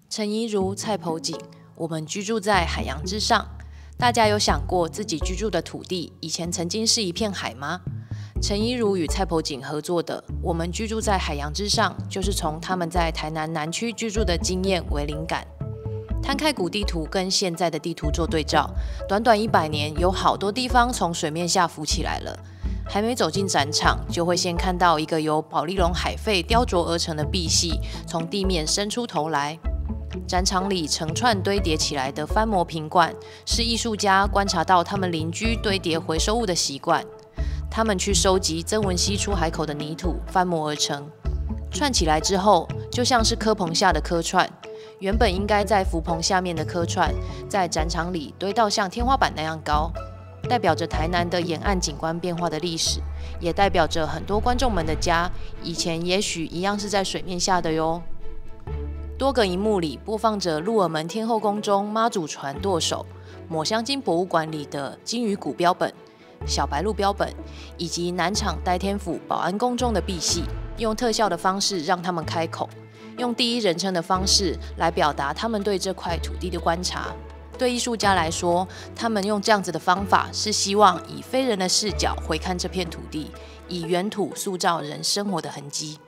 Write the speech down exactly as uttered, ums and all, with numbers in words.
陈怡如、蔡剖景，我们居住在海洋之上。大家有想过自己居住的土地以前曾经是一片海吗？陈怡如与蔡剖景合作的《我们居住在海洋之上》，就是从他们在台南南区居住的经验为灵感，摊开古地图跟现在的地图做对照，短短一百年，有好多地方从水面下浮起来了。还没走进展场，就会先看到一个由保丽龙海废雕琢而成的壁系从地面伸出头来。展场里成串堆叠起来的翻模瓶罐，是艺术家观察到他们邻居堆叠回收物的习惯。他们去收集曾文溪出海口的泥土，翻模而成。串起来之后，就像是蚵棚下的蚵串。原本应该在浮棚下面的蚵串，在展场里堆到像天花板那样高，代表着台南的沿岸景观变化的历史，也代表着很多观众们的家以前也许一样是在水面下的哟。多个荧幕里播放着鹿耳门天后宫中妈祖船舵手、抹香鲸博物馆里的金鱼骨标本、小白鹿标本，以及南场代天府保安宫中的壁系，用特效的方式让他们开口，用第一人称的方式来表达他们对这块土地的观察。对艺术家来说，他们用这样子的方法，是希望以非人的视角回看这片土地，以原土塑造人生活的痕迹。